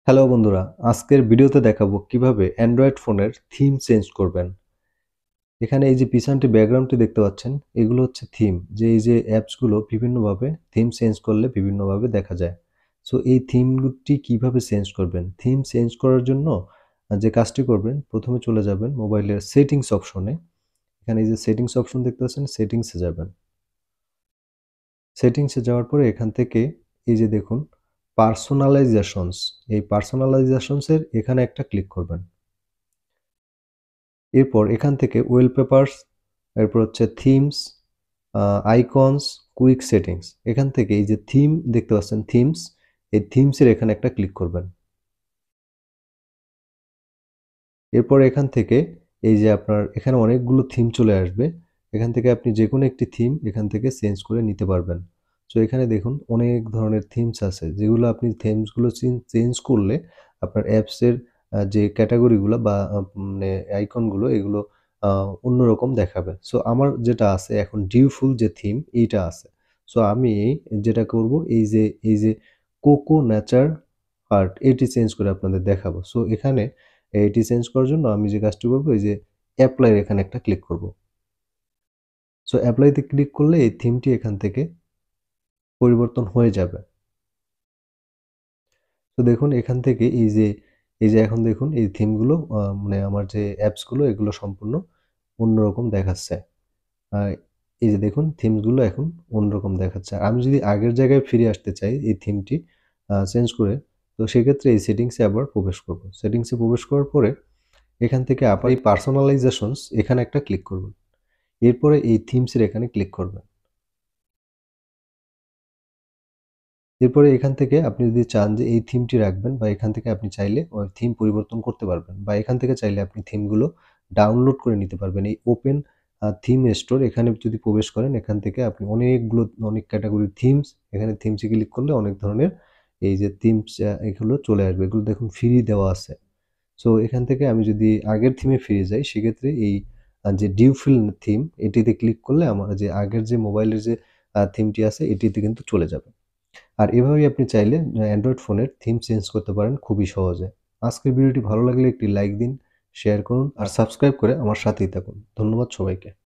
Hello বন্ধুরা, আজকের ভিডিওতে দেখাবো কিভাবে অ্যান্ড্রয়েড ফোনের থিম চেঞ্জ করবেন। এখানে এই যে পিছনটি ব্যাকগ্রাউন্ডটি দেখতে পাচ্ছেন, এগুলো হচ্ছে থিম। এই যে অ্যাপসগুলো বিভিন্নভাবে থিম চেঞ্জ করলে বিভিন্নভাবে দেখা যায়। সো এই থিমটি কিভাবে চেঞ্জ করবেন? থিম চেঞ্জ করার জন্য যে কাজটি করবেন, প্রথমে চলে যাবেন মোবাইলের সেটিংস অপশনে। এখানে এই যে সেটিংস অপশন দেখতে পাচ্ছেন, সেটিংসে যাবেন। সেটিংসে যাওয়ার পরে এখান থেকে এই যে দেখুন পার্সোনালাইজেশনস, এই পার্সোনালাইজেশনস এর এখানে একটা ক্লিক করবেন। এরপর এখান থেকে ওয়েলপেপারস, এরপর হচ্ছে থিমস, আইকনস, কুইক সেটিংস, এখান থেকে এই যে থিম দেখতে পাচ্ছেন থিমস, এই থিমসের এখানে একটা ক্লিক করবেন। এরপর এখান থেকে এই যে আপনার এখানে অনেকগুলো থিম চলে আসবে, এখান থেকে আপনি যে কোনো একটি থিম এখান থেকে চেঞ্জ করে নিতে পারবেন। সো এখানে দেখুন অনেক ধরনের থিমস আছে, যেগুলো আপনি থিমসগুলো চেঞ্জ করলে আপনার অ্যাপসের যে ক্যাটাগরিগুলো বা মানে আইকনগুলো এগুলো অন্যরকম দেখাবে। সো আমার যেটা আছে এখন ডিউফুল যে থিম এইটা আছে। সো আমি যেটা করব এই যে কোকো নেচার আর্ট এটি চেঞ্জ করে আপনাদের দেখাবো। সো এখানে এটি চেঞ্জ করার জন্য আমি যে কাজটি করব এই যে এপ্লাই এর এখানে একটা ক্লিক করব। সো এপ্লাই তে ক্লিক করলে এই থিমটি এখান থেকে পরিবর্তন হয়ে যাবে। তো দেখুন এখান থেকে এই যে এখন দেখুন এই থিমগুলো মানে আমার যে অ্যাপসগুলো এগুলো সম্পূর্ণ অন্যরকম দেখাচ্ছে। আ এই যে দেখুন থিমসগুলো এখন অন্যরকম দেখাচ্ছে। আর আমি যদি আগের জায়গায় ফিরে আসতে চাই এই থিমটি চেঞ্জ করে, তো সেক্ষেত্রে এই সেটিংসে আবার প্রবেশ করব। সেটিংসে প্রবেশ করার পরে এখান থেকে আবার এই পার্সোনালাইজেশনস এখানে একটা ক্লিক করবেন। এরপরে এই থিমসের এখানে ক্লিক করবেন। এরপরে এখান থেকে আপনি যদি চান যে এই থিমটি রাখবেন বা এখান থেকে আপনি চাইলে ওই থিম পরিবর্তন করতে পারবেন বা এখান থেকে চাইলে আপনি থিমগুলো ডাউনলোড করে নিতে পারবেন। এই ওপেন থিম স্টোর এখানে যদি প্রবেশ করেন, এখান থেকে আপনি অনেক ক্যাটাগরির থিমস, এখানে থিমসে ক্লিক করলে অনেক ধরনের এই যে থিমস এগুলো চলে আসবে। এগুলো দেখুন ফ্রি দেওয়া আছে। সো এখান থেকে আমি যদি আগের থিমে ফিরে যাই, সেক্ষেত্রে এই যে ডিউফিল থিম এটিতে ক্লিক করলে আমার যে আগের যে মোবাইলের যে থিমটি আছে এটিতে কিন্তু চলে যাবে। আর এভাবেই আপনি চাইলে অ্যান্ড্রয়েড ফোনের থিম চেঞ্জ করতে পারেন খুবই সহজে। আজকের ভিডিওটি ভালো লাগলে একটি লাইক দিন, শেয়ার করুন আর সাবস্ক্রাইব করে আমার সাথেই থাকুন। ধন্যবাদ সবাইকে।